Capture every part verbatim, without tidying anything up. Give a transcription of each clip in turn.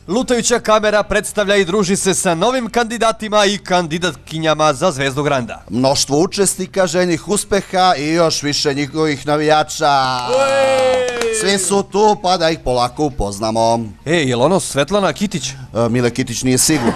Lutajuća kamera predstavlja i druži se sa novim kandidatima i kandidatkinjama za Zvezdu Granda. Mnoštvo učesnika, željnih uspeha i još više njihovih navijača. Svi su tu, pa da ih polako upoznamo. E, je li ono Svetlana Kitić? E, Mile Kitić nije sigurno.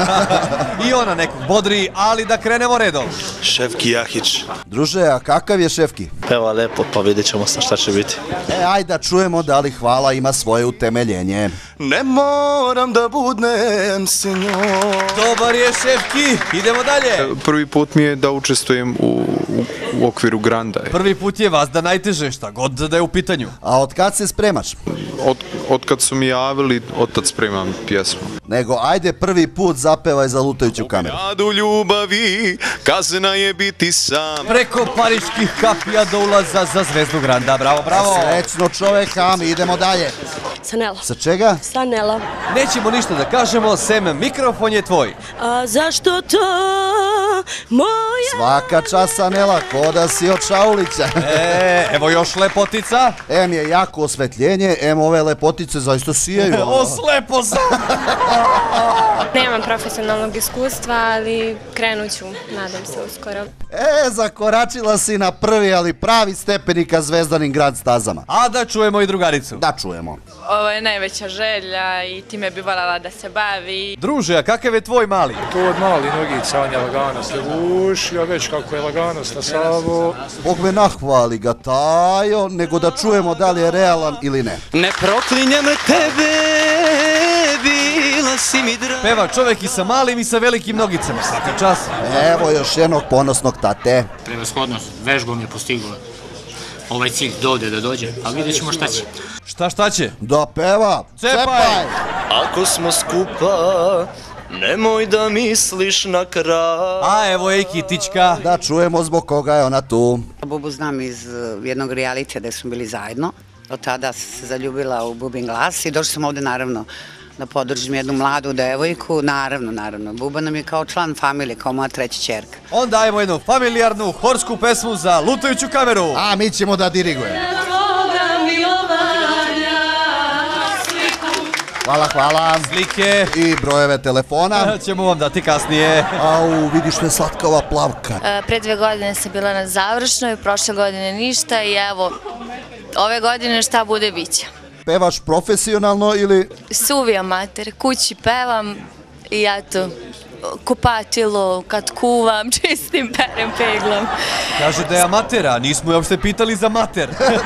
I ona nekog bodri, ali da krenemo redom. Šefki Jahić. Druže, a kakav je Šefki? Peva lepo, pa vidjet ćemo šta će biti. E, ajde da čujemo da li hvala ima svoje utemeljenje. Ne moram da budem senjor. Dobar je Šefki, idemo dalje. Prvi put mi je da učestvujem u, u, u okviru Granda. Prvi put je vas da najteže, šta god da je u pitanju. A od kad se spremaš? Od, od kad su mi javili, od tad spremam pjesmu. Nego, ajde prvi put zapevaj za lutajuću kameru. Radu ljubavi, kazna je biti sam. Preko pariških kapija do ulaza za Zvezdu Granda, bravo, bravo. Srećno čoveka, mi idemo dalje. Sa Nela. Sa čega? Sa Nela. Nećemo ništa da kažemo, sem mikrofon je tvoj. A zašto to moja... Svaka čast Anela, ko da si od Šaulića. E, evo još lepotica. Em je jako osvetljenje, em ove lepotice zaista sijaju. O, slepo sam. Nemam profesionalnog iskustva, ali krenut ću, nadam se uskoro. E, zakoračila si na prvi, ali pravi stepenika Zvezdanim Grand stazama. A da čujemo i drugaricu. Da čujemo. Ovo je najveća želja i time bi voljela da se bavi. Druže, a kakav je tvoj mali? To od mali nogica, on je lagano se gušio, već kako je lagano stasavo. Bog me nahvali ga tajo, nego da čujemo da li je realan ili ne. Ne proklinjem tebe, bila si mi draga. Peva čovek i sa malim i sa velikim nogicama, svaka čast. Evo još jednog ponosnog tate. Prevashodno, vežbom je postigla ovaj cilj do ovde da dođe, ali vidjet ćemo šta će. Šta šta će? Da peva, cepaj! Ako smo skupa, nemoj da misliš na kraj. A evo je i Kitićka. Da čujemo zbog koga je ona tu. Bubu znam iz jednog realitija gde smo bili zajedno. Od tada sam se zaljubila u Bubin glas i došli sam ovde naravno da podržim jednu mladu devojku. Naravno, naravno. Buba nam je kao član familije, kao moja treća ćerka. Onda dajemo jednu familijarnu horsku pesmu za lutajuću kameru. A mi ćemo da dirigujemo. Hvala, hvala. Slike i brojeve telefona. Ćemo vam dati kasnije. Au, vidiš me slatka ova plavka. E, pre dve godine sam bila na završnoj, prošle godine ništa i evo, ove godine šta bude biće. Pevaš profesionalno ili? Suvi amater, kući pevam i eto, kupatilo, kad kuvam, čistim, perem, peglam. Kaže da je amatera, nismo je uopšte pitali za mater.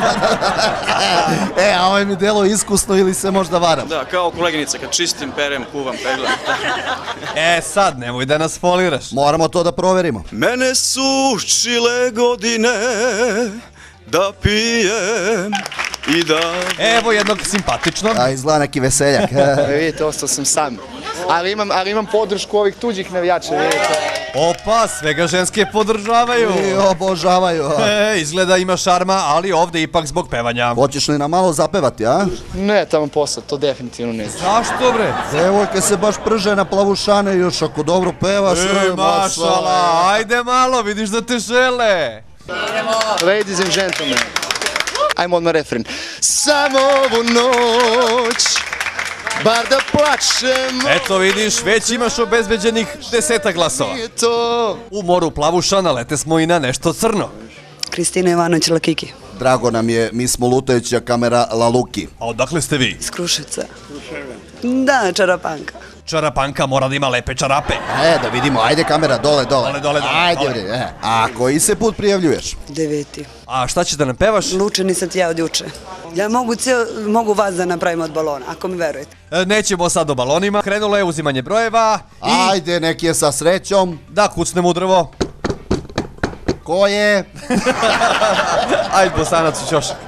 E, a ovo mi delo iskusno ili se možda varam? Da, kao koleginica, kad čistim, perem, kuvam, peglam. E, sad, nemoj da nas foliraš. Moramo to da proverimo. Mene su učile godine da pijem i da... Evo jednog simpatičnog. A izgleda neki veseljak. Vidite, ostao sam sam. Ali imam, ali imam podršku ovih tuđih navijača, vidite. Opa, svega ženske podržavaju. I obožavaju. E, izgleda ima šarma, ali ovde ipak zbog pevanja. Hoćeš li nam malo zapevati, a? Ne, tamo posao, to definitivno ne. Zašto bre? Devojke se baš prže na plavušane, još ako dobro pevaš. E, mašala, ajde malo, vidiš da te žele. Ladies and gentlemen, ajmo odmah refren. Samo ovu noć, bar da plačem. Eto vidiš, već imaš obezbeđenih deseta glasova. U moru plavušana lete smo i na nešto crno. Kristina Ivanović Lakiki. Drago nam je, mi smo lutajuća kamera La Luki. A odakle ste vi? Iz Kruševca. Da, Čarapanka. Čarapanka mora da ima lepe čarape. E, da vidimo, ajde kamera, dole, dole. Dole, dole, dole. Ajde, dole. bre, e. A koji se put prijavljuješ? Deveti. A šta će da nam pevaš? Luče nisam ti ja od juče. Ja mogu, cijel, mogu vas da napravim od balona, ako mi verujete. E, nećemo sad o balonima. Krenulo je uzimanje brojeva i... Ajde, neki je sa srećom. Da kucnemo u drvo. Ko je? Ajde, Bosanac ćeš još.